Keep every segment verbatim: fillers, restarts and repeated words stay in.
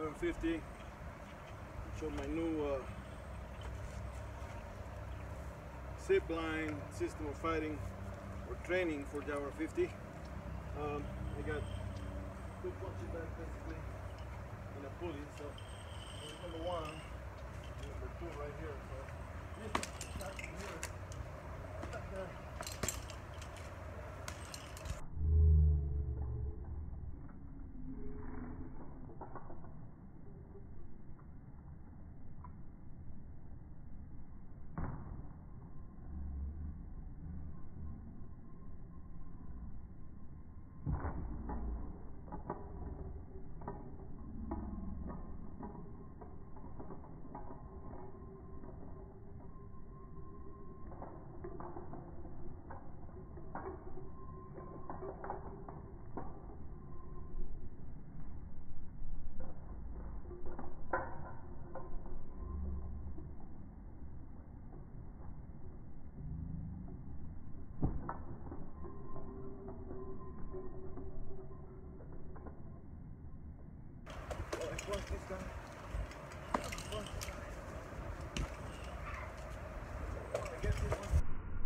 Jawar fifty. Show my new uh, zip line system of fighting or training for Jawar fifty. Um, I got two punches back basically in a pulley. So there's number one, and number two right here. So this starts from here, back there. Watch this guy. Watch. I guess this one.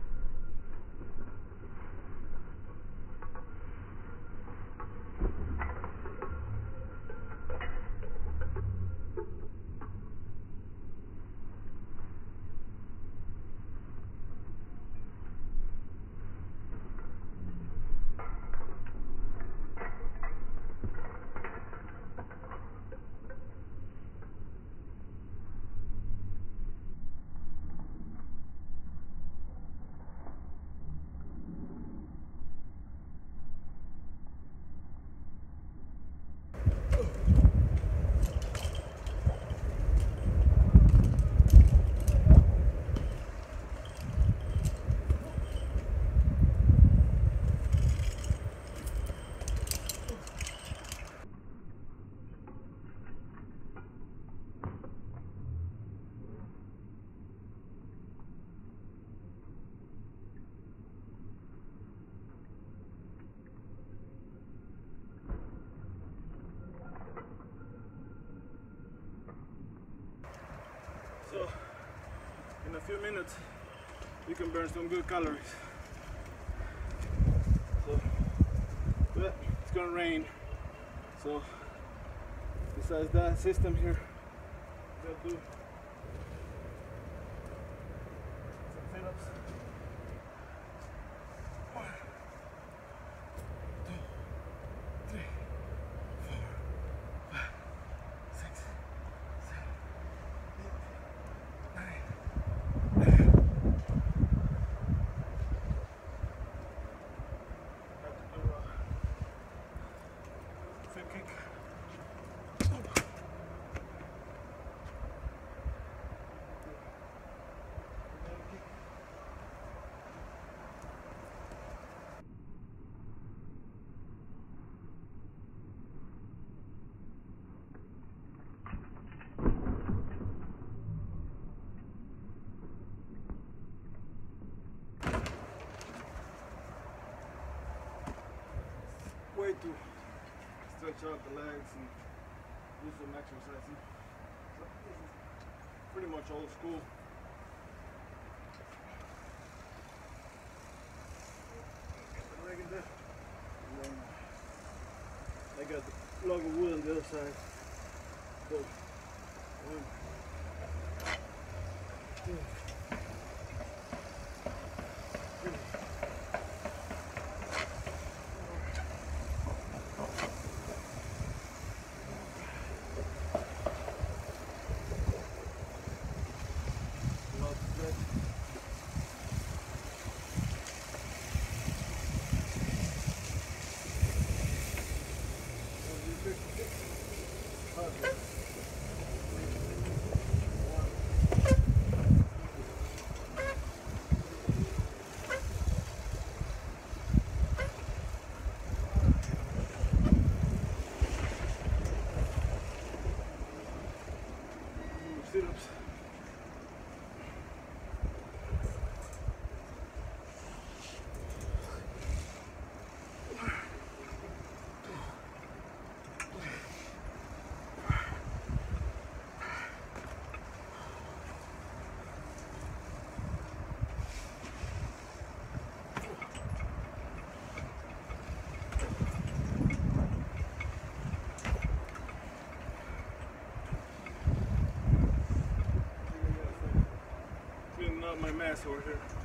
So, in a few minutes, you can burn some good calories. So, but it's gonna rain. So, besides that system here, we gotta do some sit-ups. One, two, three, four, five, six, seven, eight, nine. Kick. Way to stretch out the legs and do some exercising. So this is pretty much old school. Get the leg in there. And then I got the log of wood on the other side. So one, two, three. Sit-ups. mess over here.